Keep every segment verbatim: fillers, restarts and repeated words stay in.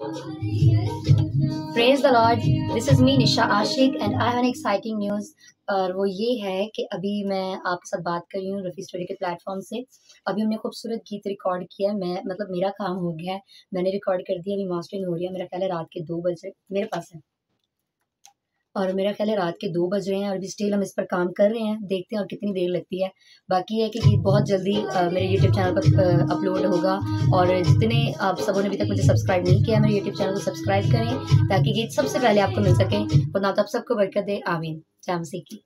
Praise the lord, this is me Nisha Ashiq and I have an exciting news. और वो ये है कि अभी मैं आपके साथ बात कर रही हूँ रफ़ी स्टूडियो के प्लेटफॉर्म से। अभी हमने खूबसूरत गीत रिकॉर्ड किया है। मैं मतलब मेरा काम हो गया है, मैंने रिकॉर्ड कर दिया, अभी मास्टरिंग हो रही है। मेरा ख्याल है रात के दो बजे मेरे पास है और मेरा ख्याल है रात के दो बज रहे हैं और अभी स्टिल हम इस पर काम कर रहे हैं। देखते हैं और कितनी देर लगती है। बाकी ये है कि गीत बहुत जल्दी अ, मेरे यूट्यूब चैनल पर अ, अपलोड होगा। और जितने आप सबों ने अभी तक मुझे सब्सक्राइब नहीं किया, मेरे यूट्यूब चैनल को सब्सक्राइब करें ताकि गीत सबसे पहले आपको मिल सके। खुदा आप सबको बरकत दे, आमीन। जय मसीह की।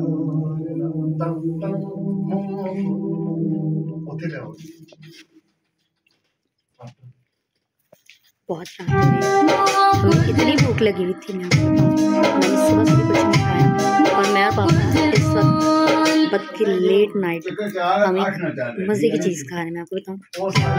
बहुत रात हो गई है, हमें इतनी भूख लगी हुई थी, मैं आपको बताऊँ। मैंने सुबह से भी कुछ नहीं खाया और मैं और पापा इस वक्त बद की लेट नाइट हम एक मज़े की चीज़ खा रहे हैं। मैं आपको बताऊँ,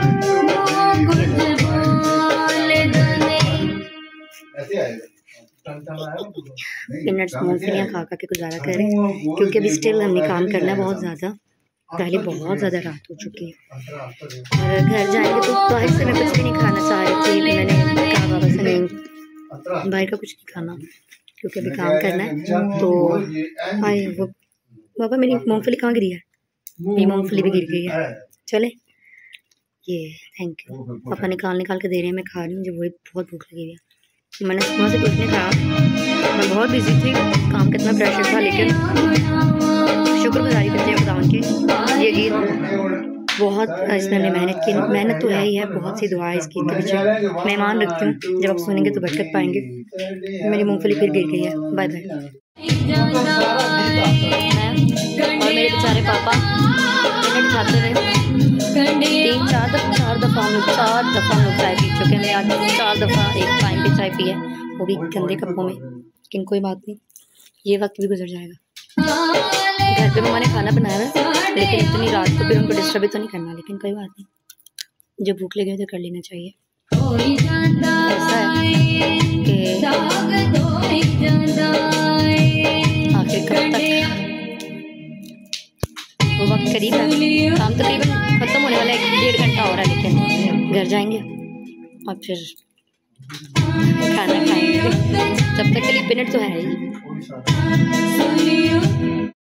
पीनट्स मूंगफलियाँ खा खा के गुजारा कर रहे हैं क्योंकि अभी स्टिल हमें काम करना है बहुत ज़्यादा। पहले बहुत ज़्यादा रात हो चुकी है और घर जाएंगे तो बाहर से मैं कुछ भी नहीं खाना चाह रही थी। मैंने कहा बाबा से नहीं, बाहर का कुछ नहीं खाना क्योंकि अभी काम करना है। तो आए वो बाबा, मेरी मूंगफली कहाँ गिरी है? मेरी मूंगफली भी गिर गई है। चले, ये थैंक यू। पापा निकाल निकाल के दे रहे हैं, मैं खा रही हूँ। मुझे वही बहुत भूख लगी है। मैंने सुबह से कुछ नहीं खाया, मैं बहुत बिजी थी, काम कितना प्रेशर था, लेकिन शुक्रगुजारी करते हैं खुदावन की। ये गीत बहुत इसमें हमने मेहनत की, मेहनत तो है ही है, बहुत सी दुआ है इस गीत के पीछे। मैं मान रखती हूँ जब आप सुनेंगे तो बरकत पाएंगे। मेरी मूंगफली फिर गिर गई है। Bye bye. और मेरे बेचारे पापा मिनट खाते रहे, तीन चार दफ़ा चार दफ़ा हम लोग चार दफ़ा हम लोग चाय पी चुके हैं। मैं आज चार दफ़ा एक टाइम पे चाय पी है, वो भी गंदे कपों में। लेकिन कोई बात नहीं, ये वक्त भी गुजर जाएगा। घर पे मम्मा ने खाना बनाया है, लेकिन इतनी रात को फिर उनको डिस्टर्ब भी तो नहीं करना। लेकिन कोई बात नहीं, जब भूख लगे तो कर लेना चाहिए। ऐसा है कि आखिर कब तक, वो वक्त करीब है, काम तकरीबन ख़त्म होने वाला है, एक डेढ़ घंटा हो रहा है। लेकिन घर जाएंगे और फिर खाना खाएंगे। जब तक के लिए मिनट तो है ही।